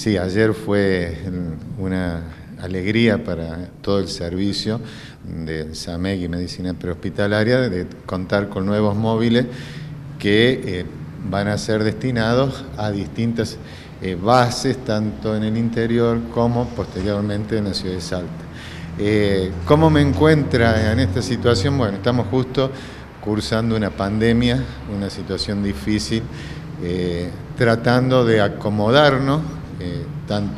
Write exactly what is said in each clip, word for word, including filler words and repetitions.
sí, ayer fue una alegría para todo el servicio de SAMEC y Medicina Prehospitalaria de contar con nuevos móviles que eh, van a ser destinados a distintas eh, bases, tanto en el interior como posteriormente en la ciudad de Salta. Eh, ¿Cómo me encuentra en esta situación? Bueno, estamos justo cursando una pandemia, una situación difícil, eh, tratando de acomodarnos, eh, tanto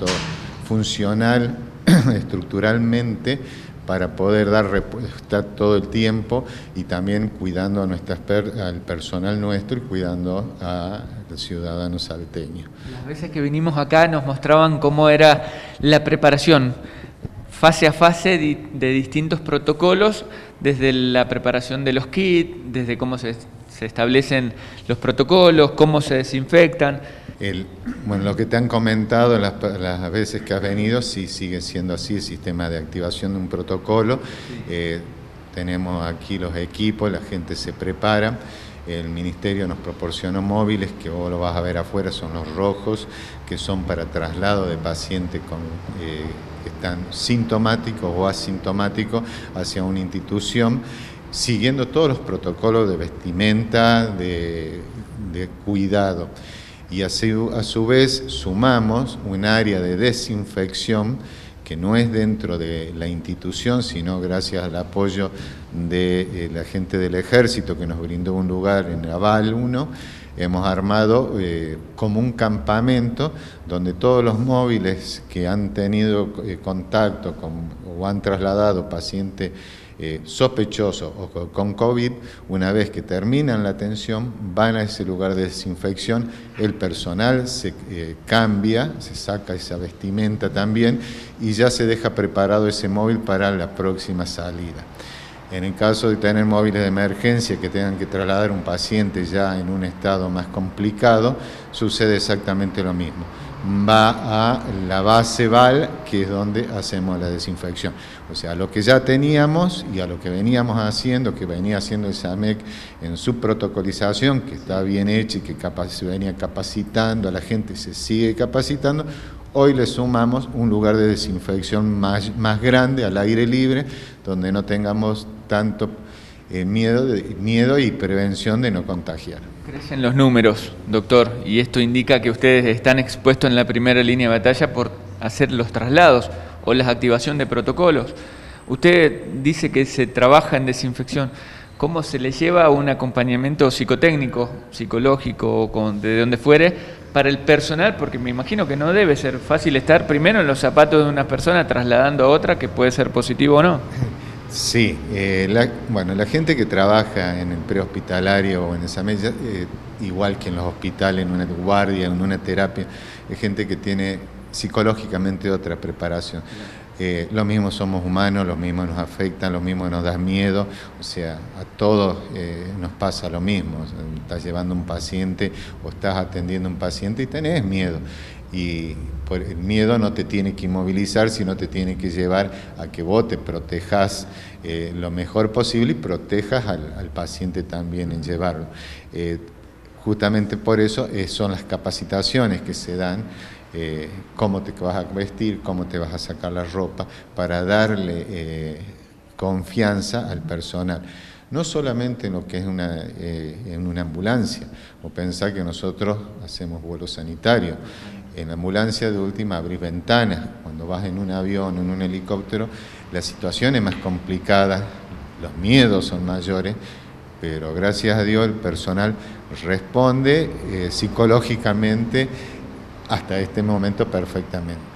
funcional, estructuralmente, para poder dar respuesta todo el tiempo y también cuidando a nuestras per al personal nuestro y cuidando a los ciudadanos salteños. Las veces que vinimos acá nos mostraban cómo era la preparación fase a fase de, de distintos protocolos, desde la preparación de los kits, desde cómo se, se establecen los protocolos, cómo se desinfectan. El, bueno, lo que te han comentado las, las veces que has venido, sí sigue siendo así el sistema de activación de un protocolo. Eh, tenemos aquí los equipos, la gente se prepara. El Ministerio nos proporcionó móviles, que vos lo vas a ver afuera, son los rojos, que son para traslado de pacientes con, eh, que están sintomáticos o asintomáticos hacia una institución, siguiendo todos los protocolos de vestimenta, de, de cuidado. Y a su, a su vez sumamos un área de desinfección que no es dentro de la institución, sino gracias al apoyo de eh, la gente del Ejército que nos brindó un lugar en Aval uno, hemos armado eh, como un campamento donde todos los móviles que han tenido eh, contacto con, o han trasladado pacientes Eh, sospechosos o con COVID, una vez que terminan la atención, van a ese lugar de desinfección, el personal se eh, cambia, se saca esa vestimenta también y ya se deja preparado ese móvil para la próxima salida. En el caso de tener móviles de emergencia que tengan que trasladar un paciente ya en un estado más complicado, sucede exactamente lo mismo. Va a la base V A L, que es donde hacemos la desinfección. O sea, lo que ya teníamos y a lo que veníamos haciendo, que venía haciendo el SAMEC en su protocolización, que está bien hecha y que se venía capacitando a la gente, se sigue capacitando, hoy le sumamos un lugar de desinfección más, más grande, al aire libre, donde no tengamos tanto eh, miedo, de, miedo y prevención de no contagiar. Crecen los números, doctor, y esto indica que ustedes están expuestos en la primera línea de batalla por hacer los traslados o la activación de protocolos. Usted dice que se trabaja en desinfección. ¿Cómo se le lleva un acompañamiento psicotécnico, psicológico o con, de donde fuere para el personal? Porque me imagino que no debe ser fácil estar primero en los zapatos de una persona trasladando a otra, que puede ser positivo o no. Sí, eh, la, bueno, la gente que trabaja en el prehospitalario o en el SAMEC, eh, igual que en los hospitales, en una guardia, en una terapia, es gente que tiene psicológicamente otra preparación. Eh, lo mismo somos humanos, lo mismo nos afectan, lo mismo nos da miedo, o sea, a todos eh, nos pasa lo mismo. O sea, estás llevando un paciente o estás atendiendo a un paciente y tenés miedo. Y por el miedo no te tiene que inmovilizar, sino te tiene que llevar a que vos te protejas eh, lo mejor posible y protejas al, al paciente también en llevarlo. Eh, justamente por eso eh, son las capacitaciones que se dan, eh, cómo te vas a vestir, cómo te vas a sacar la ropa, para darle eh, confianza al personal. No solamente en lo que es una, eh, en una ambulancia, o pensar que nosotros hacemos vuelo sanitario. En la ambulancia de última abrís ventanas, cuando vas en un avión o en un helicóptero, la situación es más complicada, los miedos son mayores, pero gracias a Dios el personal responde eh, psicológicamente hasta este momento perfectamente.